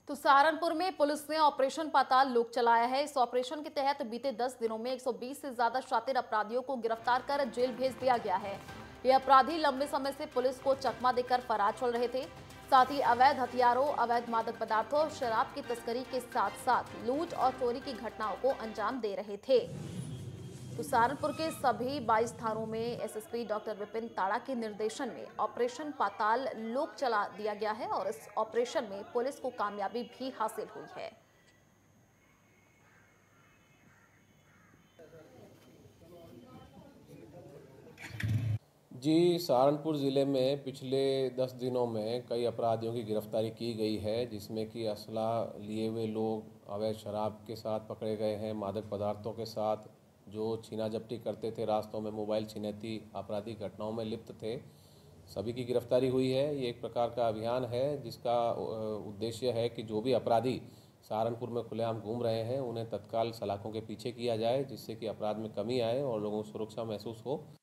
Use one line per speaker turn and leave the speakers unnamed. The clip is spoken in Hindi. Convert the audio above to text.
तो सहारनपुर में पुलिस ने ऑपरेशन पाताल लोक चलाया है। इस ऑपरेशन के तहत बीते 10 दिनों में 120 से ज्यादा शातिर अपराधियों को गिरफ्तार कर जेल भेज दिया गया है। ये अपराधी लंबे समय से पुलिस को चकमा देकर फरार चल रहे थे। साथ ही अवैध हथियारों, अवैध मादक पदार्थों और शराब की तस्करी के साथ साथ लूट और चोरी की घटनाओं को अंजाम दे रहे थे। तो सहारनपुर के सभी 22 थानों में एसएसपी डॉक्टर विपिन ताड़ा के निर्देशन में ऑपरेशन पाताल लोक चला दिया गया है और इस ऑपरेशन में पुलिस को कामयाबी भी हासिल हुई है।
जी, सहारनपुर ज़िले में पिछले 10 दिनों में कई अपराधियों की गिरफ्तारी की गई है, जिसमें कि असला लिए हुए लोग अवैध शराब के साथ पकड़े गए हैं। मादक पदार्थों के साथ जो छीना झपटी करते थे, रास्तों में मोबाइल छिनैती आपराधिक घटनाओं में लिप्त थे, सभी की गिरफ्तारी हुई है। ये एक प्रकार का अभियान है जिसका उद्देश्य है कि जो भी अपराधी सहारनपुर में खुलेआम घूम रहे हैं उन्हें तत्काल सलाखों के पीछे किया जाए, जिससे कि अपराध में कमी आए और लोगों को सुरक्षा महसूस हो।